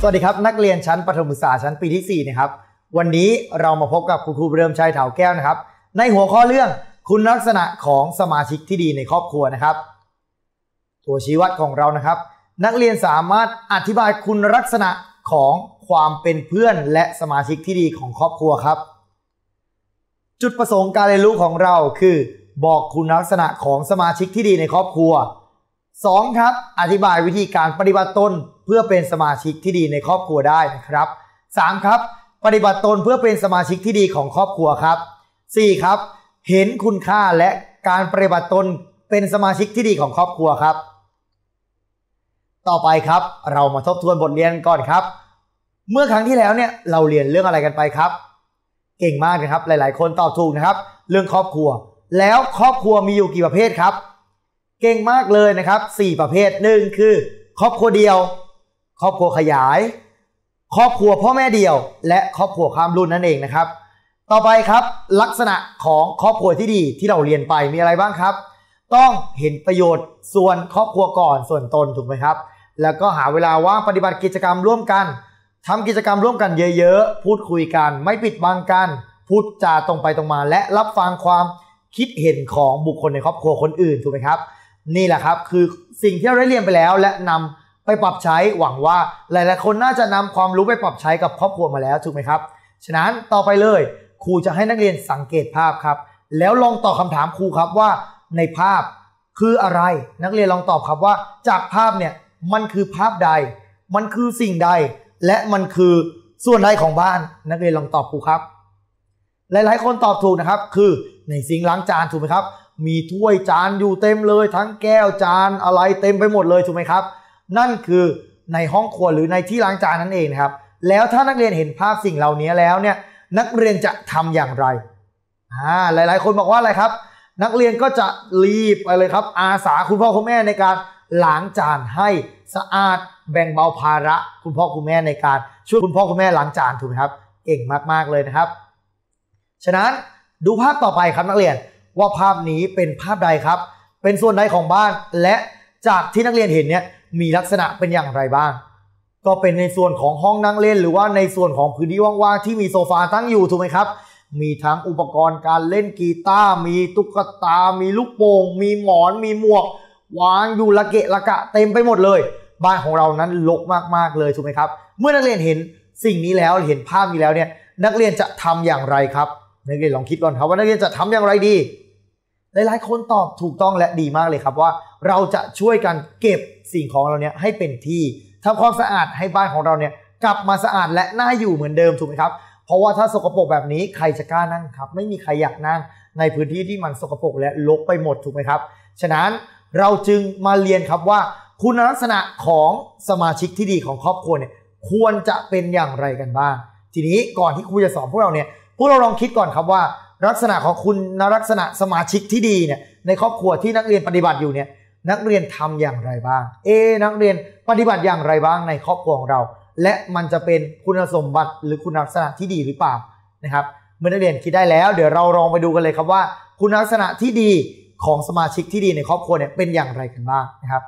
สวัสดีครับนักเรียนชั้นประถมศึกษาชั้นปีที่4นะครับวันนี้เรามาพบกับคุณครูเริ่มชัยเถาแก้วนะครับในหัวข้อเรื่องคุณลักษณะของสมาชิกที่ดีในครอบครัวนะครับตัวชี้วัดของเรานะครับนักเรียนสามารถอธิบายคุณลักษณะของความเป็นเพื่อนและสมาชิกที่ดีของครอบครัวครับจุดประสงค์การเรียนรู้ของเราคือบอกคุณลักษณะของสมาชิกที่ดีในครอบครัว2ครับอธิบายวิธีการปฏิบัติตนเพื่อเป็นสมาชิกที่ดีในครอบครัวได้นะครับ3ครับปฏิบัติตนเพื่อเป็นสมาชิกที่ดีของครอบครัวครับ4ครับเห็นคุณค่าและการปฏิบัติตนเป็นสมาชิกที่ดีของครอบครัวครับต่อไปครับเรามาทบทวนบทเรียนก่อนครับเมื่อครั้งที่แล้วเนี่ยเราเรียนเรื่องอะไรกันไปครับเก่งมากนะครับหลายๆคนตอบถูกนะครับเรื่องครอบครัวแล้วครอบครัวมีอยู่กี่ประเภทครับเก่งมากเลยนะครับ4ประเภท1คือครอบครัวเดียวครอบครัวขยายครอบครัวพ่อแม่เดี่ยวและครอบครัวข้ามรุ่นนั่นเองนะครับต่อไปครับลักษณะของครอบครัวที่ดีที่เราเรียนไปมีอะไรบ้างครับต้องเห็นประโยชน์ส่วนครอบครัวก่อนส่วนตนถูกไหมครับแล้วก็หาเวลาว่างปฏิบัติกิจกรรมร่วมกันทำกิจกรรมร่วมกันเยอะๆพูดคุยกันไม่ปิดบังกันพูดจาตรงไปตรงมาและรับฟังความคิดเห็นของบุคคลในครอบครัวคนอื่นถูกไหมครับนี่แหละครับคือสิ่งที่เราได้เรียนไปแล้วและนำไปปรับใช้หวังว่าหลายๆคนน่าจะนำความรู้ไปปรับใช้กับครอบครัวมาแล้วถูกไหมครับฉะนั้นต่อไปเลยครูจะให้นักเรียนสังเกตภาพครับแล้วลองตอบคำถามครูครับว่าในภาพคืออะไรนักเรียนลองตอบครับว่าจากภาพเนี่ยมันคือภาพใดมันคือสิ่งใดและมันคือส่วนใดของบ้านนักเรียนลองตอบครูครับหลายๆคนตอบถูกนะครับคือในซิงค์ล้างจานถูกไหมครับมีถ้วยจานอยู่เต็มเลยทั้งแก้วจานอะไรเต็มไปหมดเลยถูกไหมครับนั่นคือในห้องครัวหรือในที่ล้างจานนั่นเองนะครับแล้วถ้านักเรียนเห็นภาพสิ่งเหล่านี้แล้วเนี่ยนักเรียนจะทำอย่างไรหลายๆคนบอกว่าอะไรครับนักเรียนก็จะรีบไปเลยครับอาสาคุณพ่อคุณแม่ในการล้างจานให้สะอาดแบ่งเบาภาระคุณพ่อคุณแม่ในการช่วยคุณพ่อคุณแม่ล้างจานถูกไหมครับเก่งมากๆเลยนะครับฉะนั้นดูภาพต่อไปครับนักเรียนว่าภาพนี้เป็นภาพใดครับเป็นส่วนใดของบ้านและจากที่นักเรียนเห็นเนี่ยมีลักษณะเป็นอย่างไรบ้างก็เป็นในส่วนของห้องนั่งเล่นหรือว่าในส่วนของพื้นที่ว่างๆที่มีโซฟาตั้งอยู่ถูกไหมครับมีทั้งอุปกรณ์การเล่นกีตาร์มีตุ๊กตามีลูกโป่งมีหมอนมีหมวกวางอยู่ละเกะละกะเต็มไปหมดเลยบ้านของเรานั้นรกมากๆเลยถูกไหมครับเมื่อนักเรียนเห็นสิ่งนี้แล้วเห็นภาพนี้แล้วเนี่ยนักเรียนจะทำอย่างไรครับนักเรียนลองคิดก่อนครับว่านักเรียนจะทำอย่างไรดีหลายๆคนตอบถูกต้องและดีมากเลยครับว่าเราจะช่วยกันเก็บสิ่งของเราเนี่ยให้เป็นที่ทำความสะอาดให้บ้านของเราเนี่ยกลับมาสะอาดและน่าอยู่เหมือนเดิมถูกไหมครับเพราะว่าถ้าสกปรกแบบนี้ใครจะกล้านั่งครับไม่มีใครอยากนั่งในพื้นที่ที่มันสกปรกและรกไปหมดถูกไหมครับฉะนั้นเราจึงมาเรียนครับว่าคุณลักษณะของสมาชิกที่ดีของครอบครัวเนี่ยควรจะเป็นอย่างไรกันบ้างทีนี้ก่อนที่ครูจะสอนพวกเราเนี่ยพวกเราลองคิดก่อนครับว่าลักษณะของคุณลักษณะสมาชิกที่ดีเนี่ยในครอบครัวที่นักเรียนปฏิบัติอยู่เนี่ยนักเรียนทำอย่างไรบ้างนักเรียนปฏิบัติอย่างไรบ้างในครอบครัวของเราและมันจะเป็นคุณสมบัติหรือคุณลักษณะที่ดีหรือเปล่านะครับเมื่อนักเรียนคิดได้แล้วเดี๋ยวเราลองไปดูกันเลยครับว่าคุณลักษณะที่ดีของสมาชิกที่ดีในครอบครัวเนี่ยเป็นอย่างไรกันบ้างนะครับ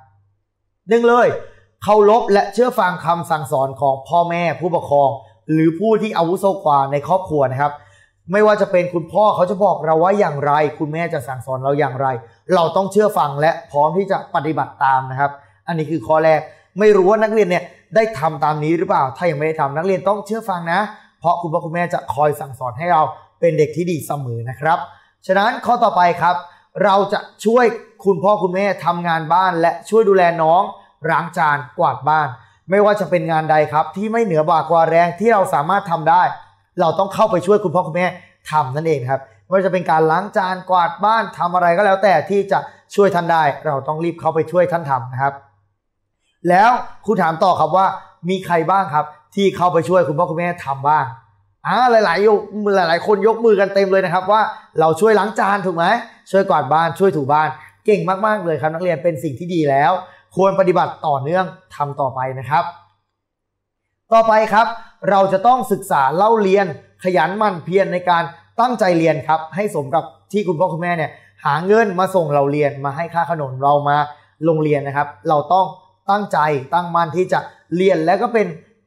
1เลยเคารพและเชื่อฟังคำสั่งสอนของพ่อแม่ผู้ปกครองหรือผู้ที่อาวุโสกว่าในครอบครัวนะครับไม่ว่าจะเป็นคุณพ่อเขาจะบอกเราว่าอย่างไรคุณแม่จะสั่งสอนเราอย่างไรเราต้องเชื่อฟังและพร้อมที่จะปฏิบัติตามนะครับอันนี้คือข้อแรกไม่รู้ว่านักเรียนเนี่ยได้ทำตามนี้หรือเปล่าถ้ายังไม่ได้ทำนักเรียนต้องเชื่อฟังนะเพราะคุณพ่อคุณแม่จะคอยสั่งสอนให้เราเป็นเด็กที่ดีเสมอนะครับฉะนั้นข้อต่อไปครับเราจะช่วยคุณพ่อคุณแม่ทำงานบ้านและช่วยดูแลน้องล้างจานกวาดบ้านไม่ว่าจะเป็นงานใดครับที่ไม่เหนือบ่ากว่าแรงที่เราสามารถทำได้เราต้องเข้าไปช่วยคุณพ่อคุณแม่ทำนั่นเองครับไม่ว่าจะเป็นการล้างจานกวาดบ้านทำอะไรก็แล้วแต่ที่จะช่วยท่านได้เราต้องรีบเข้าไปช่วยท่านทำนะครับแล้วครูถามต่อครับว่ามีใครบ้างครับที่เข้าไปช่วยคุณพ่อคุณแม่ทำบ้างหลายคนยกมือกันเต็มเลยนะครับว่าเราช่วยล้างจานถูกไหมช่วยกวาดบ้านช่วยถูบ้านเก่งมากๆเลยครับนักเรียนเป็นสิ่งที่ดีแล้วควรปฏิบัติต่อเนื่องทำต่อไปนะครับต่อไปครับเราจะต้องศึกษาเล่าเรียนขยันหมั่นเพียรในการตั้งใจเรียนครับให้สมกับที่คุณพ่อคุณแม่เนี่ยหาเงินมาส่งเราเรียนมาให้ค่าขนมเรามาโรงเรียนนะครับเราต้องตั้งใจตั้งมั่นที่จะเรียนและก็เป็น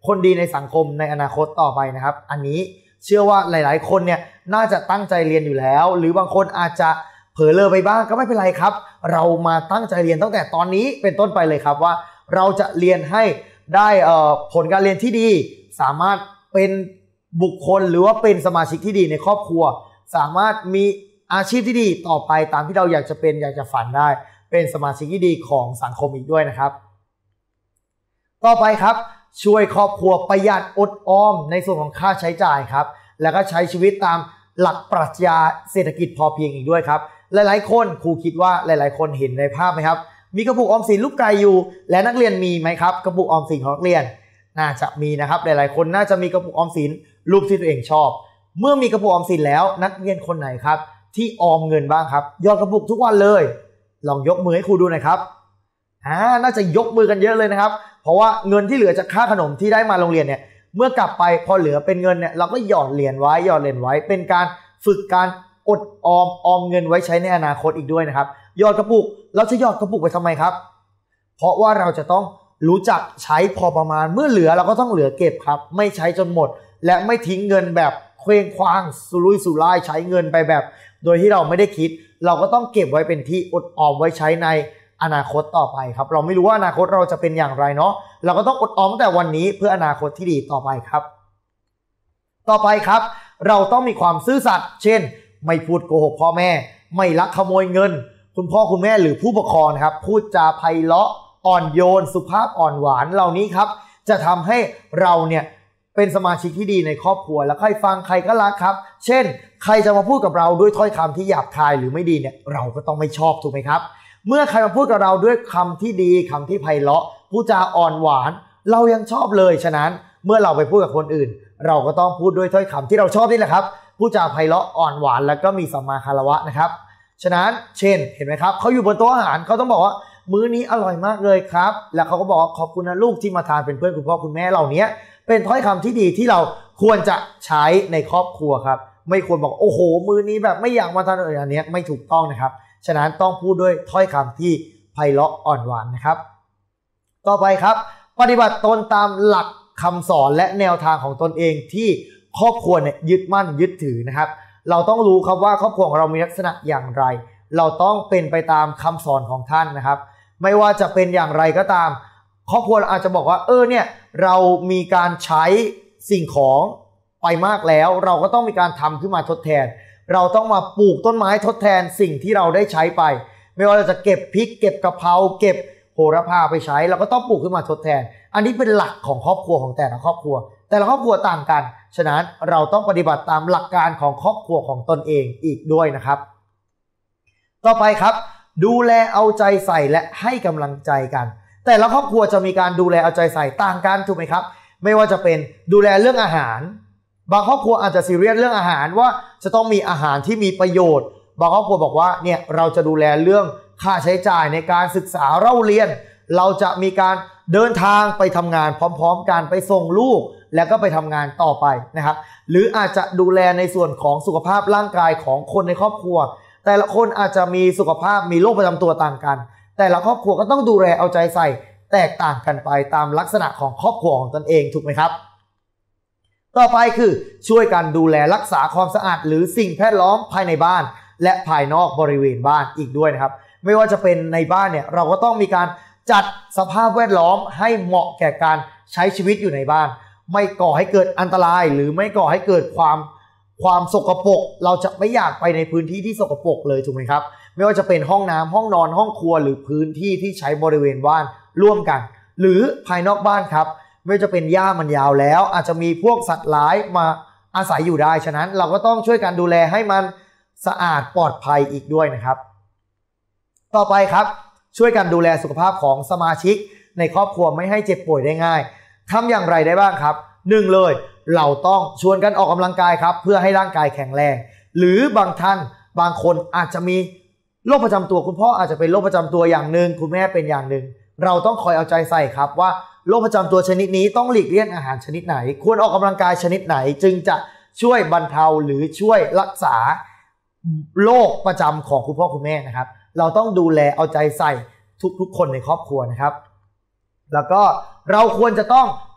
คนดีในสังคมในอนาคตต่อไปนะครับอันนี้เชื่อว่าหลายๆคนเนี่ยน่าจะตั้งใจเรียนอยู่แล้วหรือบางคนอาจจะเผลอเลอไปบ้างก็ไม่เป็นไรครับเรามาตั้งใจเรียนตั้งแต่ตอนนี้เป็นต้นไปเลยครับว่าเราจะเรียนให้ได้ผลการเรียนที่ดีสามารถเป็นบุคคลหรือว่าเป็นสมาชิกที่ดีในครอบครัวสามารถมีอาชีพที่ดีต่อไปตามที่เราอยากจะเป็นอยากจะฝันได้เป็นสมาชิกที่ดีของสังคมอีกด้วยนะครับต่อไปครับช่วยครอบครัวประหยัดอดออมในส่วนของค่าใช้จ่ายครับแล้วก็ใช้ชีวิตตามหลักปรัชญาเศรษฐกิจพอเพียงอีกด้วยครับหลายๆคนครูคิดว่าหลายๆคนเห็นในภาพไหมครับมีกระปุกออมสินรูปไก่อยู่และนักเรียนมีไหมครับกระปุกออมสินของนักเรียนน่าจะมีนะครับหลายๆคนน่าจะมีกระปุกออมสินรูปที่ตัวเองชอบเมื่อมีกระปุกออมสินแล้วนักเรียนคนไหนครับที่ออมเงินบ้างครับหยอดกระปุกทุกวันเลยลองยกมือให้ครูดูหน่อยครับน่าจะยกมือกันเยอะเลยนะครับเพราะว่าเงินที่เหลือจากค่าขนมที่ได้มาโรงเรียนเนี่ยเมื่อกลับไปพอเหลือเป็นเงินเนี่ยเราก็หยอดเหรียญไว้เป็นการฝึกการอดออมเงินไว้ใช้ในอนาคตอีกด้วยนะครับหยอดกระปุกเราจะหยอดกระปุกไปทำไมครับเพราะว่าเราจะต้องรู้จักใช้พอประมาณเมื่อเหลือเราก็ต้องเหลือเก็บครับไม่ใช้จนหมดและไม่ทิ้งเงินแบบเคว้งคว้างสุรุ่ยสุร่ายใช้เงินไปแบบโดยที่เราไม่ได้คิดเราก็ต้องเก็บไว้เป็นที่อดออมไว้ใช้ในอนาคตต่อไปครับเราไม่รู้ว่าอนาคตเราจะเป็นอย่างไรเนาะเราก็ต้องอดออมตั้งแต่วันนี้เพื่ออนาคตที่ดีต่อไปครับต่อไปครับเราต้องมีความซื่อสัตย์เช่นไม่พูดโกหกพ่อแม่ไม่ลักขโมยเงินคุณพ่อคุณแม่หรือผู้ปกครองครับพูดจาไพเราะอ่อนโยนสุภาพอ่อนหวานเหล่านี้ครับจะทำให้เราเนี่ยเป็นสมาชิกที่ดีในครอบครัวและใครฟังใครก็รักครับเช่นใครจะมาพูดกับเราด้วยถ้อยคำที่หยาบคายหรือไม่ดีเนี่ยเราก็ต้องไม่ชอบถูกไหมครับเมื่อใครมาพูดกับเราด้วยคำที่ดีคำที่ไพเราะพูดจาอ่อนหวานเรายังชอบเลยฉะนั้นเมื่อเราไปพูดกับคนอื่นเราก็ต้องพูดด้วยถ้อยคำที่เราชอบนี่แหละครับพูดจาไพเราะอ่อนหวานแล้วก็มีสัมมาคารวะนะครับฉะนั้นเช่นเห็นไหมครับเขาอยู่บนโต๊ะอาหารเขาต้องบอกว่ามื้อนี้อร่อยมากเลยครับแล้วเขาก็บอกขอบคุณนะลูกที่มาทานเป็นเพื่อนคุณพ่อคุณแม่เหล่านี้เป็นถ้อยคำที่ดีที่เราควรจะใช้ในครอบครัวครับไม่ควรบอกโอ้โหมื้อนี้แบบไม่อยากมาทานอะไรอันนี้ไม่ถูกต้องนะครับฉะนั้นต้องพูดด้วยถ้อยคำที่ไพเราะอ่อนหวานนะครับต่อไปครับปฏิบัติตนตามหลักคำสอนและแนวทางของตนเองที่ครอบครัวเนี่ยยึดมั่นยึดถือนะครับเราต้องรู้ครับว่าครอบครัวของเรามีลักษณะอย่างไรเราต้องเป็นไปตามคำสอนของท่านนะครับไม่ว่าจะเป็นอย่างไรก็ตามครอบครัวอาจจะบอกว่าเนี่ยเรามีการใช้สิ่งของไปมากแล้วเราก็ต้องมีการทำขึ้นมาทดแทนเราต้องมาปลูกต้นไม้ทดแทนสิ่งที่เราได้ใช้ไปไม่ว่าเราจะเก็บพริกเก็บกะเพราเก็บโหระพาไปใช้เราก็ต้องปลูกขึ้นมาทดแทนอันนี้เป็นหลักของครอบครัวของแต่ละครอบครัวต่างกันฉะนั้นเราต้องปฏิบัติตามหลักการของครอบครัวของตนเองอีกด้วยนะครับต่อไปครับดูแลเอาใจใส่และให้กำลังใจกันแต่ละครอบครัวจะมีการดูแลเอาใจใส่ต่างกันถูกไหมครับไม่ว่าจะเป็นดูแลเรื่องอาหารบางครอบครัวอาจจะซีเรียสเรื่องอาหารว่าจะต้องมีอาหารที่มีประโยชน์บางครอบครัวบอกว่าเนี่ยเราจะดูแลเรื่องค่าใช้จ่ายในการศึกษาเล่าเรียนเราจะมีการเดินทางไปทำงานพร้อมๆกันไปส่งลูกแล้วก็ไปทำงานต่อไปนะครับหรืออาจจะดูแลในส่วนของสุขภาพร่างกายของคนในครอบครัวแต่ละคนอาจจะมีสุขภาพมีโรคประจำตัวต่างกันแต่ละครอบครัวก็ต้องดูแลเอาใจใส่แตกต่างกันไปตามลักษณะของครอบครัวของตนเองถูกไหมครับต่อไปคือช่วยกันดูแลรักษาความสะอาดหรือสิ่งแวดล้อมภายในบ้านและภายนอกบริเวณบ้านอีกด้วยนะครับไม่ว่าจะเป็นในบ้านเนี่ยเราก็ต้องมีการจัดสภาพแวดล้อมให้เหมาะแก่การใช้ชีวิตอยู่ในบ้านไม่ก่อให้เกิดอันตรายหรือไม่ก่อให้เกิดความสกปรกเราจะไม่อยากไปในพื้นที่ที่สกปรกเลยถูกไหมครับไม่ว่าจะเป็นห้องน้ำห้องนอนห้องครัวหรือพื้นที่ที่ใช้บริเวณบ้านร่วมกันหรือภายนอกบ้านครับไม่ว่าจะเป็นหญ้ามันยาวแล้วอาจจะมีพวกสัตว์ร้ายมาอาศัยอยู่ได้ฉะนั้นเราก็ต้องช่วยกันดูแลให้มันสะอาดปลอดภัยอีกด้วยนะครับต่อไปครับช่วยกันดูแลสุขภาพของสมาชิกในครอบครัวไม่ให้เจ็บป่วยได้ง่ายทำอย่างไรได้บ้างครับ1เลยเราต้องชวนกันออกกำลังกายครับเพื่อให้ร่างกายแข็งแรงหรือบางท่านบางคนอาจจะมีโรคประจำตัวคุณพ่ออาจจะเป็นโรคประจำตัวอย่างหนึ่งคุณแม่เป็นอย่างหนึ่งเราต้องคอยเอาใจใส่ครับว่าโรคประจำตัวชนิดนี้ต้องหลีกเลี่ยงอาหารชนิดไหนควรออกกำลังกายชนิดไหนจึงจะช่วยบรรเทาหรือช่วยรักษาโรคประจำของคุณพ่อคุณแม่นะครับเราต้องดูแลเอาใจใส่ทุกคนในครอบครัวนะครับแล้วก็เราควรจะต้อง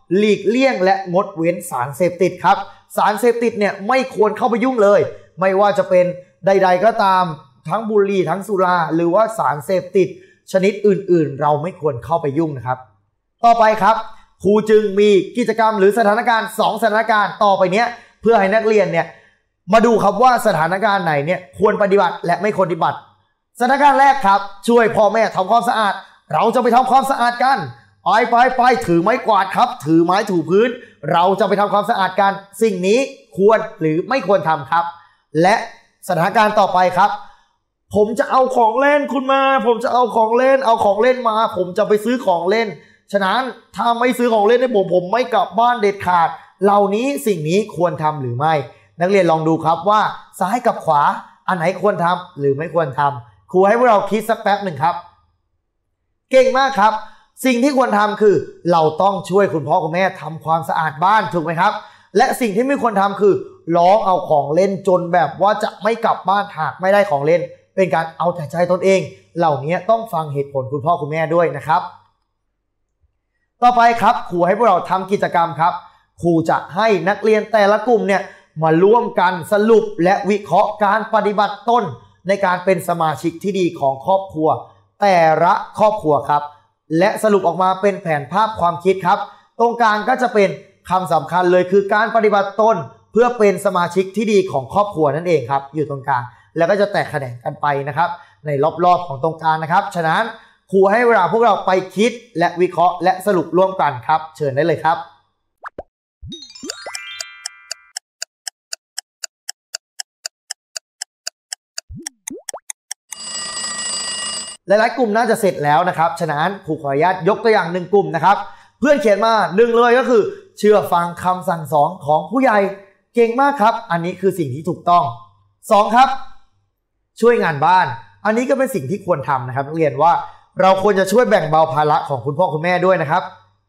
หลีกเลี่ยงและงดเว้นสารเสพติดครับสารเสพติดเนี่ยไม่ควรเข้าไปยุ่งเลยไม่ว่าจะเป็นใดๆก็ตามทั้งบุหรี่ทั้งสุราหรือว่าสารเสพติดชนิดอื่นๆเราไม่ควรเข้าไปยุ่งนะครับต่อไปครับครูจึงมีกิจกรรมหรือสถานการณ์2สถานการณ์ต่อไปเนี้ยเพื่อให้นักเรียนเนี่ยมาดูครับว่าสถานการณ์ไหนเนี่ยควรปฏิบัติและไม่ควรปฏิบัติสถานการณ์แรกครับช่วยพ่อแม่ทำความสะอาดเราจะไปทำความสะอาดกันไปถือไม้กวาดครับถือไม้ถูพื้นเราจะไปทำความสะอาดกันสิ่งนี้ควรหรือไม่ควรทำครับและสถานการณ์ต่อไปครับผมจะเอาของเล่นคุณมาผมจะเอาของเล่นมาผมจะไปซื้อของเล่นฉะนั้นถ้าไม่ซื้อของเล่นให้ผมไม่กลับบ้านเด็ดขาดเหล่านี้สิ่งนี้ควรทำหรือไม่นักเรียนลองดูครับว่าซ้ายกับขวาอันไหนควรทำหรือไม่ควรทำครูให้พวกเราคิดสักแป๊บหนึ่งครับเก่งมากครับสิ่งที่ควรทำคือเราต้องช่วยคุณพ่อคุณแม่ทำความสะอาดบ้านถูกไหมครับและสิ่งที่ไม่ควรทำคือร้องเอาของเล่นจนแบบว่าจะไม่กลับบ้านหากไม่ได้ของเล่นเป็นการเอาแต่ใจตนเองเหล่านี้ต้องฟังเหตุผลคุณพ่อคุณแม่ด้วยนะครับต่อไปครับครูให้พวกเราทำกิจกรรมครับครูจะให้นักเรียนแต่ละกลุ่มเนี่ยมาร่วมกันสรุปและวิเคราะห์การปฏิบัติตนในการเป็นสมาชิกที่ดีของครอบครัวแต่ละครอบครัวครับและสรุปออกมาเป็นแผนภาพความคิดครับตรงกลางก็จะเป็นคำสำคัญเลยคือการปฏิบัติตนเพื่อเป็นสมาชิกที่ดีของครอบครัวนั่นเองครับอยู่ตรงกลางแล้วก็จะแตกแขนงกันไปนะครับในรอบๆของตรงกลางนะครับฉะนั้นครูให้เวลาพวกเราไปคิดและวิเคราะห์และสรุปร่วมกันครับเชิญได้เลยครับหลายๆกลุ่มน่าจะเสร็จแล้วนะครับฉะนั้นครูขออนุญาตยกตัวอย่าง1กลุ่มนะครับเพื่อนเขียนมา1เลยก็คือเชื่อฟังคำสั่งสอนของผู้ใหญ่เก่งมากครับอันนี้คือสิ่งที่ถูกต้อง2ครับช่วยงานบ้านอันนี้ก็เป็นสิ่งที่ควรทำนะครับนักเรียนว่าเราควรจะช่วยแบ่งเบาภาระของคุณพ่อคุณแม่ด้วยนะครับ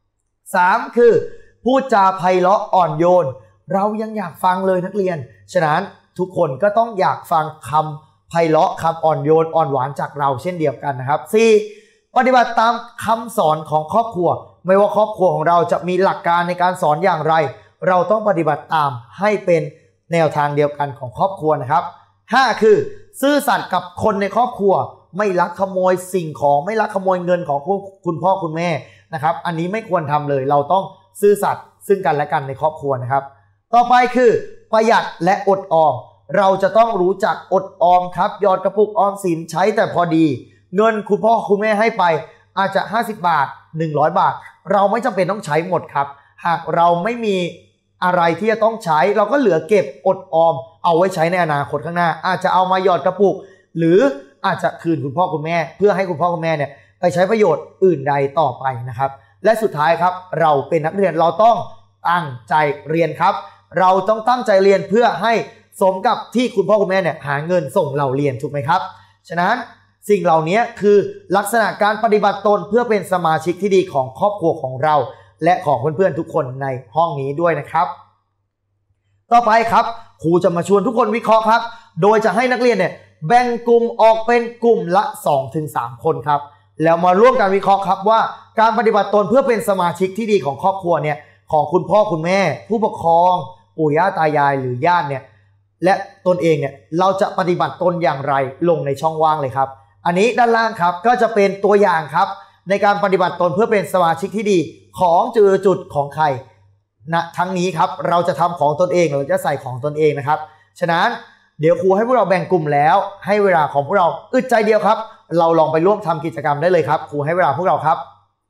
3คือพูดจาไพเราะอ่อนโยนเรายังอยากฟังเลยนักเรียนฉะนั้นทุกคนก็ต้องอยากฟังคำไพเราะคำอ่อนโยนอ่อนหวานจากเราเช่นเดียวกันนะครับ4ปฏิบัติตามคำสอนของครอบครัวไม่ว่าครอบครัวของเราจะมีหลักการในการสอนอย่างไรเราต้องปฏิบัติตามให้เป็นแนวทางเดียวกันของครอบครัวนะครับ5คือซื่อสัตย์กับคนในครอบครัวไม่ลักขโมยสิ่งของไม่ลักขโมยเงินของคุณพ่อคุณแม่นะครับอันนี้ไม่ควรทำเลยเราต้องซื่อสัตย์ซึ่งกันและกันในครอบครัวนะครับต่อไปคือประหยัดและอดออมเราจะต้องรู้จักอดออมครับหยอดกระปุกออมสินใช้แต่พอดีเงินคุณพ่อคุณแม่ให้ไปอาจจะ50 บาท100 บาทเราไม่จำเป็นต้องใช้หมดครับหากเราไม่มีอะไรที่จะต้องใช้เราก็เหลือเก็บอดออมเอาไว้ใช้ในอนาคตข้างหน้าอาจจะเอามาหยอดกระปุกหรืออาจจะคืนคุณพ่อคุณแม่เพื่อให้คุณพ่อคุณแม่เนี่ยไปใช้ประโยชน์อื่นใดต่อไปนะครับและสุดท้ายครับเราเป็นนักเรียนเราต้องตั้งใจเรียนครับเราต้องตั้งใจเรียนเพื่อให้สมกับที่คุณพ่อคุณแม่เนี่ยหาเงินส่งเราเรียนถูกไหมครับฉะนั้นสิ่งเหล่านี้คือลักษณะการปฏิบัติตนเพื่อเป็นสมาชิกที่ดีของครอบครัวของเราและของเพื่อนๆทุกคนในห้องนี้ด้วยนะครับต่อไปครับครูจะมาชวนทุกคนวิเคราะห์ครับโดยจะให้นักเรียนเนี่ยแบ่งกลุ่มออกเป็นกลุ่มละ 2-3 คนครับแล้วมาร่วมกันวิเคราะห์ครับว่าการปฏิบัติตนเพื่อเป็นสมาชิกที่ดีของครอบครัวเนี่ยของคุณพ่อคุณแม่ผู้ปกครองปู่ย่าตายายหรือญาติเนี่ยและตนเองเนี่ยเราจะปฏิบัติตนอย่างไรลงในช่องว่างเลยครับอันนี้ด้านล่างครับก็จะเป็นตัวอย่างครับในการปฏิบัติตนเพื่อเป็นสมาชิกที่ดีของจุดของใครนะทั้งนี้ครับเราจะทำของตนเองเราจะใส่ของตนเองนะครับฉะนั้นเดี๋ยวครูให้พวกเราแบ่งกลุ่มแล้วให้เวลาของพวกเราอึดใจเดียวครับเราลองไปร่วมทำกิจกรรมได้เลยครับครูให้เวลาพวกเราครับ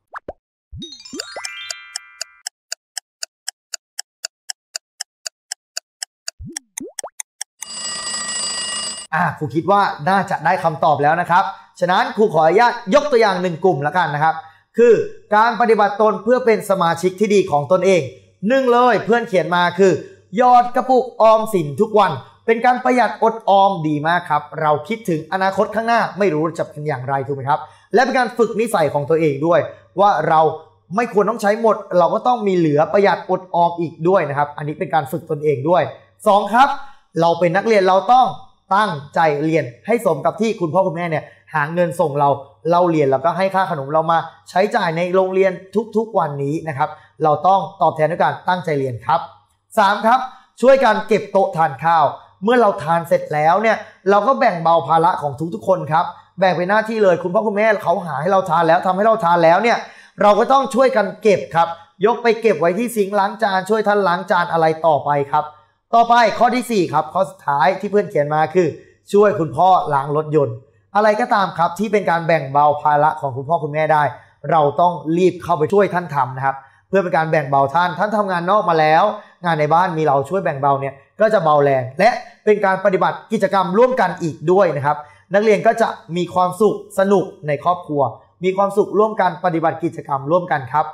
ครูคิดว่าน่าจะได้คำตอบแล้วนะครับฉะนั้นครูขออนุญาตยกตัวอย่าง1กลุ่มแล้วกันนะครับคือการปฏิบัติตนเพื่อเป็นสมาชิกที่ดีของตนเองเลยเพื่อนเขียนมาคือหยอดกระปุกออมสินทุกวันเป็นการประหยัดอดออมดีมากครับเราคิดถึงอนาคตข้างหน้าไม่รู้จะเป็นอย่างไรถูกไหมครับและเป็นการฝึกนิสัยของตัวเองด้วยว่าเราไม่ควรต้องใช้หมดเราก็ต้องมีเหลือประหยัดอดออมอีกด้วยนะครับอันนี้เป็นการฝึกตนเองด้วย2ครับเราเป็นนักเรียนเราต้องตั้งใจเรียนให้สมกับที่คุณพ่อคุณแม่เนี่ยหาเงินส่งเราเรียนแล้วก็ให้ค่าขนมเรามาใช้จ่ายในโรงเรียนทุกๆวันนี้นะครับเราต้องตอบแทนด้วยการตั้งใจเรียนครับ3ครับช่วยกันเก็บโต๊ะทานข้าวเมื่อเราทานเสร็จแล้วเนี่ยเราก็แบ่งเบาภาระของทุกๆคนครับแบ่งเป็นหน้าที่เลยคุณพ่อคุณแม่เขาหาให้เราทานแล้วทำให้เราทานแล้วเนี่ยเราก็ต้องช่วยกันเก็บครับยกไปเก็บไว้ที่ซิงค์ล้างจานช่วยท่านล้างจานอะไรต่อไปครับต่อไปข้อที่4ครับข้อสุดท้ายที่เพื่อนเขียนมาคือช่วยคุณพ่อล้างรถยนต์อะไรก็ตามครับที่เป็นการแบ่งเบาภาระของคุณพ่อคุณแม่ได้เราต้องรีบเข้าไปช่วยท่านทำนะครับเพื่อเป็นการแบ่งเบาท่านทำงานนอกมาแล้วงานในบ้านมีเราช่วยแบ่งเบาเนี่ยก็จะเบาแรงและเป็นการปฏิบัติกิจกรรมร่วมกันอีกด้วยนะครับนักเรียนก็จะมีความสุขสนุกในครอบครัวมีความสุขร่วมกันปฏิบัติกิจกรรมร่วมกันครับ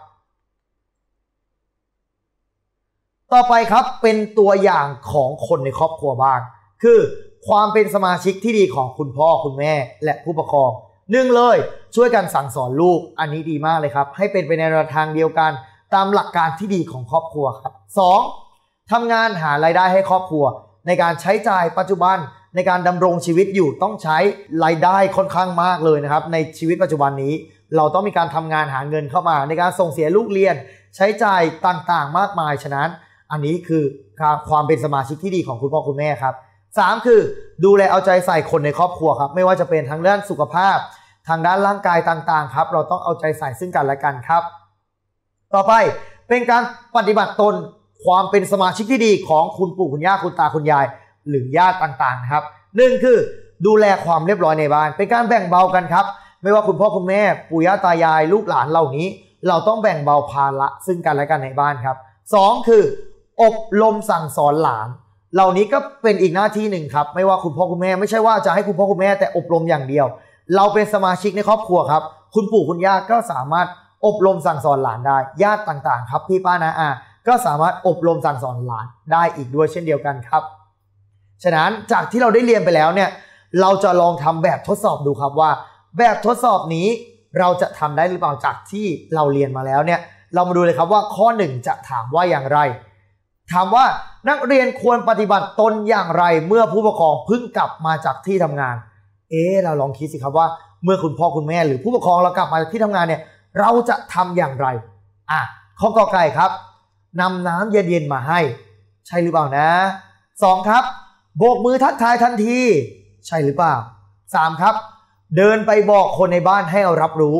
ต่อไปครับเป็นตัวอย่างของคนในครอบครัวบ้างคือความเป็นสมาชิกที่ดีของคุณพ่อคุณแม่และผู้ปกครอง1เลยช่วยกันสั่งสอนลูกอันนี้ดีมากเลยครับให้เป็นไปในแนวทางเดียวกันตามหลักการที่ดีของครอบครัวครับ2ทำงานหารายได้ให้ครอบครัวในการใช้จ่ายปัจจุบันในการดำรงชีวิตอยู่ต้องใช้รายได้ค่อนข้างมากเลยนะครับในชีวิตปัจจุบันนี้เราต้องมีการทำงานหาเงินเข้ามาในการส่งเสียลูกเรียนใช้จ่ายต่างๆมากมายฉะนั้นอันนี้คือความเป็นสมาชิกที่ดีของคุณพ่อคุณแม่ครับ3คือดูแลเอาใจใส่คนในครอบครัวครับไม่ว่าจะเป็นทางด้านสุขภาพทางด้านร่างกายต่างๆครับเราต้องเอาใจใส่ซึ่งกันและกันครับต่อไปเป็นการปฏิบัติตนความเป็นสมาชิกที่ดีของคุณปู่คุณย่าคุณตาคุณยายหรือญาติต่างๆนะครับ1คือดูแลความเรียบร้อยในบ้านเป็นการแบ่งเบากันครับไม่ว่าคุณพ่อคุณแม่ปู่ย่าตายายลูกหลานเหล่านี้เราต้องแบ่งเบาภาระซึ่งกันและกันในบ้านครับ2คืออบรมสั่งสอนหลานเหล่านี้ก็เป็นอีกหน้าที่หนึ่งครับไม่ว่าคุณพ่อคุณแม่ไม่ใช่ว่าจะให้คุณพ่อคุณแม่แต่อบรมอย่างเดียวเราเป็นสมาชิกในครอบครัวครับคุณปู่คุณย่าก็สามารถอบรมสั่งสอนหลานได้ญาติต่างๆครับพี่ป้าน้าอาก็สามารถอบรมสั่งสอนหลานได้อีกด้วยเช่นเดียวกันครับฉะนั้นจากที่เราได้เรียนไปแล้วเนี่ยเราจะลองทำแบบทดสอบดูครับว่าแบบทดสอบนี้เราจะทำได้หรือเปล่าจากที่เราเรียนมาแล้วเนี่ยเรามาดูเลยครับว่าข้อ1จะถามว่าอย่างไรถามว่านักเรียนควรปฏิบัติตนอย่างไรเมื่อผู้ปกครองเพิ่งกลับมาจากที่ทำงานเราลองคิดสิครับว่าเมื่อคุณพ่อคุณแม่หรือผู้ปกครองเรากลับมาจากที่ทำงานเนี่ยเราจะทำอย่างไรข้อกอไก่ครับนำน้ำเย็นๆมาให้ใช่หรือเปล่านะ2ครับโบกมือทักทายทันทีใช่หรือเปล่า3ครับเดินไปบอกคนในบ้านให้รับรู้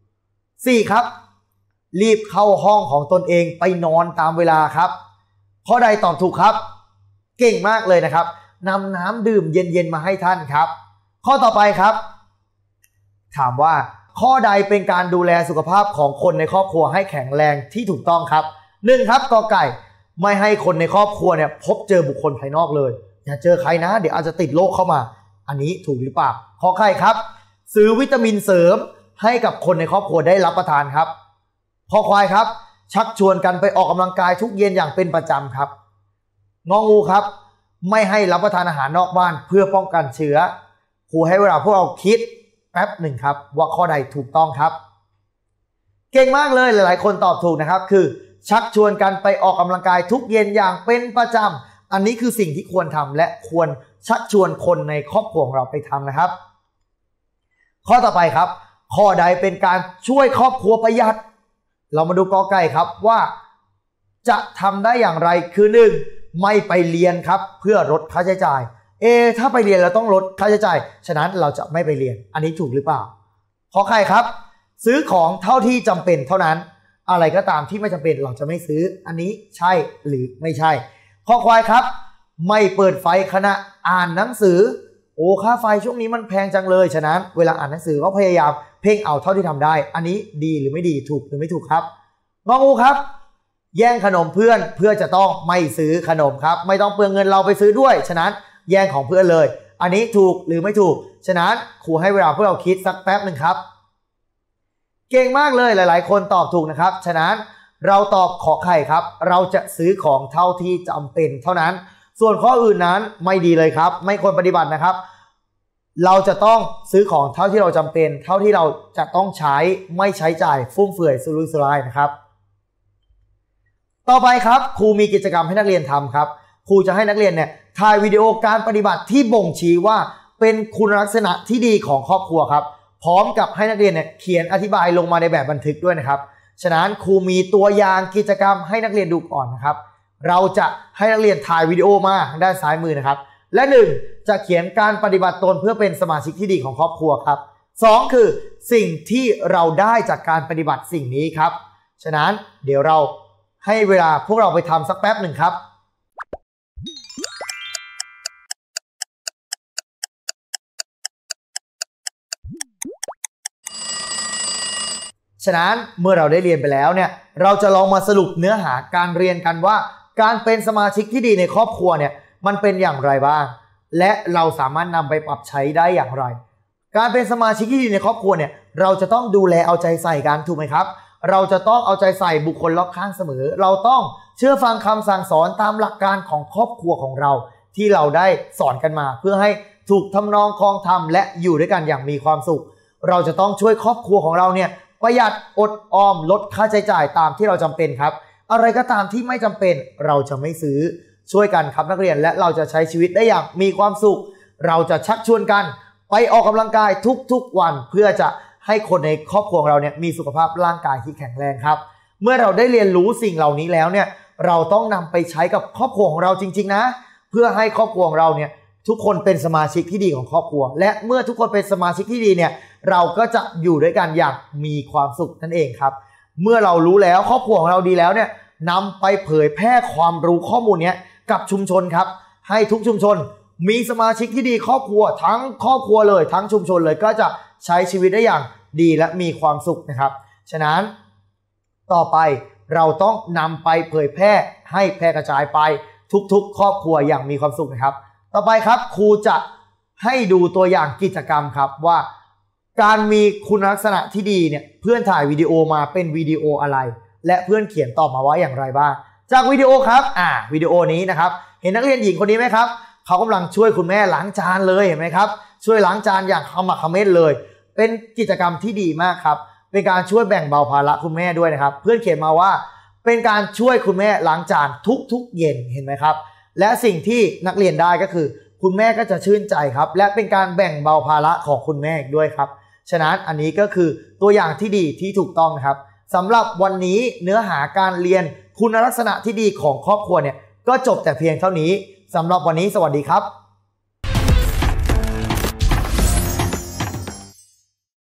4ครับรีบเข้าห้องของตนเองไปนอนตามเวลาครับข้อใดตอบถูกครับเก่งมากเลยนะครับนำน้ำดื่มเย็นๆมาให้ท่านครับข้อต่อไปครับถามว่าข้อใดเป็นการดูแลสุขภาพของคนในครอบครัวให้แข็งแรงที่ถูกต้องครับ1ครับกอไก่ไม่ให้คนในครอบครัวเนี่ยพบเจอบุคคลภายนอกเลยอย่าเจอใครนะเดี๋ยวอาจจะติดโรคเข้ามาอันนี้ถูกหรือเปล่าข้อไข่ครับซื้อวิตามินเสริมให้กับคนในครอบครัวได้รับประทานครับข้อควายครับชักชวนกันไปออกกำลังกายทุกเย็นอย่างเป็นประจำครับงองูครับไม่ให้รับประทานอาหารนอกบ้านเพื่อป้องกันเชื้อครูให้เวลาพวกเราคิดแป๊บหนึ่งครับว่าข้อใดถูกต้องครับเก่งมากเลยหลายๆคนตอบถูกนะครับคือชักชวนกันไปออกกำลังกายทุกเย็นอย่างเป็นประจำอันนี้คือสิ่งที่ควรทำและควรชักชวนคนในครอบครัวของเราไปทำนะครับข้อต่อไปครับข้อใดเป็นการช่วยครอบครัวประหยัดเรามาดูกอไก่ครับว่าจะทำได้อย่างไรคือ1ไม่ไปเรียนครับเพื่อลดค่าใช้จ่ายถ้าไปเรียนเราต้องลดค่าใช้จ่ายฉะนั้นเราจะไม่ไปเรียนอันนี้ถูกหรือเปล่าข้อไข่ครับซื้อของเท่าที่จำเป็นเท่านั้นอะไรก็ตามที่ไม่จำเป็นเราจะไม่ซื้ออันนี้ใช่หรือไม่ใช่ข้อควายครับไม่เปิดไฟขณะอ่านหนังสือค่าไฟช่วงนี้มันแพงจังเลยฉะนั้นเวลาอ่านหนังสือก็พยายามเพ่งเอาเท่าที่ทำได้อันนี้ดีหรือไม่ดีถูกหรือไม่ถูกครับงองูครับแย่งขนมเพื่อนเพื่อจะต้องไม่ซื้อขนมครับไม่ต้องเปลืองเงินเราไปซื้อด้วยฉะนั้นแย่งของเพื่อนเลยอันนี้ถูกหรือไม่ถูกฉะนั้นครูให้เวลาพวกเราคิดสักแป๊บหนึ่งครับเก่งมากเลยหลายๆคนตอบถูกนะครับฉะนั้นเราตอบขอไข่ครับเราจะซื้อของเท่าที่จำเป็นเท่านั้นส่วนข้ออื่นนั้นไม่ดีเลยครับไม่ควรปฏิบัตินะครับเราจะต้องซื้อของเท่าที่เราจำเป็นเท่าที่เราจะต้องใช้ไม่ใช้จ่ายฟุ่มเฟือยสุรุ่ยสุร่ายนะครับต่อไปครับครูมีกิจกรรมให้นักเรียนทำครับครูจะให้นักเรียนเนี่ยถ่ายวิดีโอการปฏิบัติที่บ่งชี้ว่าเป็นคุณลักษณะที่ดีของครอบครัวครับพร้อมกับให้นักเรียนเนี่ยเขียนอธิบายลงมาในแบบบันทึกด้วยนะครับฉะนั้นครูมีตัวอย่างกิจกรรมให้นักเรียนดูก่อนนะครับเราจะให้นักเรียนถ่ายวิดีโอมาทางด้านซ้ายมือนะครับและ1จะเขียนการปฏิบัติตนเพื่อเป็นสมาชิกที่ดีของครอบครัวครับ2คือสิ่งที่เราได้จากการปฏิบัติสิ่งนี้ครับฉะนั้นเดี๋ยวเราให้เวลาพวกเราไปทำสักแป๊บหนึ่งครับฉะนั้นเมื่อเราได้เรียนไปแล้วเนี่ยเราจะลองมาสรุปเนื้อหาการเรียนกันว่าการเป็นสมาชิกที่ดีในครอบครัวเนี่ยมันเป็นอย่างไรบ้างและเราสามารถนำไปปรับใช้ได้อย่างไรการเป็นสมาชิกที่ดีในครอบครัวเนี่ยเราจะต้องดูแลเอาใจใส่กันถูกไหมครับเราจะต้องเอาใจใส่บุคคลรอบข้างเสมอเราต้องเชื่อฟังคำสั่งสอนตามหลักการของครอบครัวของเราที่เราได้สอนกันมาเพื่อให้ถูกทำนองครองธรรมและอยู่ด้วยกันอย่างมีความสุขเราจะต้องช่วยครอบครัวของเราเนี่ยประหยัดอดออมลดค่าใช้จ่ายตามที่เราจำเป็นครับอะไรก็ตามที่ไม่จำเป็นเราจะไม่ซื้อช่วยกันครับนักเรียนและเราจะใช้ชีวิตได้อย่างมีความสุขเราจะชักชวนกันไปออกกำลังกายทุกๆวันเพื่อจะให้คนในครอบครัวเราเนี่ยมีสุขภาพร่างกายที่แข็งแรงครับเมื่อเราได้เรียนรู้สิ่งเหล่านี้แล้วเนี่ยเราต้องนำไปใช้กับครอบครัวของเราจริงๆนะเพื่อให้ครอบครัวของเราเนี่ยทุกคนเป็นสมาชิกที่ดีของครอบครัวและเมื่อทุกคนเป็นสมาชิกที่ดีเนี่ยเราก็จะอยู่ด้วยกันอย่างมีความสุขนั่นเองครับเมื่อเรารู้แล้วครอบครัวของเราดีแล้วเนี่ยนำไปเผยแพร่ความรู้ข้อมูลนี้กับชุมชนครับให้ทุกชุมชนมีสมาชิกที่ดีครอบครัวทั้งครอบครัวเลยทั้งชุมชนเลยก็จะใช้ชีวิตได้อย่างดีและมีความสุขนะครับฉะนั้นต่อไปเราต้องนำไปเผยแพร่ให้แพร่กระจายไปทุกๆครอบครัวอย่างมีความสุขนะครับต่อไปครับครูจะให้ดูตัวอย่างกิจกรรมครับว่าการมีคุณลักษณะที่ดีเนี่ยเพื่อนถ่ายวิดีโอมาเป็นวิดีโออะไรและเพื่อนเขียนตอบมาว่าอย่างไรบ้างจากวิดีโอครับวิดีโอนี้นะครับเห็นนักเรียนหญิงคนนี้ไหมครับเขากำลังช่วยคุณแม่ล้างจานเลยเห็นไหมครับช่วยล้างจานอย่างขมักเขม้นเลยเป็นกิจกรรมที่ดีมากครับเป็นการช่วยแบ่งเบาภาระคุณแม่ด้วยนะครับเพื่อนเขียนมาว่าเป็นการช่วยคุณแม่ล้างจานทุกเย็นเห็นไหมครับและสิ่งที่นักเรียนได้ก็คือคุณแม่ก็จะชื่นใจครับและเป็นการแบ่งเบาภาระของคุณแม่ด้วยครับฉะนั้นอันนี้ก็คือตัวอย่างที่ดีที่ถูกต้องนะครับสำหรับวันนี้เนื้อหาการเรียนคุณลักษณะที่ดีของครอบครัวเนี่ยก็จบแต่เพียงเท่านี้สำหรับวันนี้สวัสดีครับ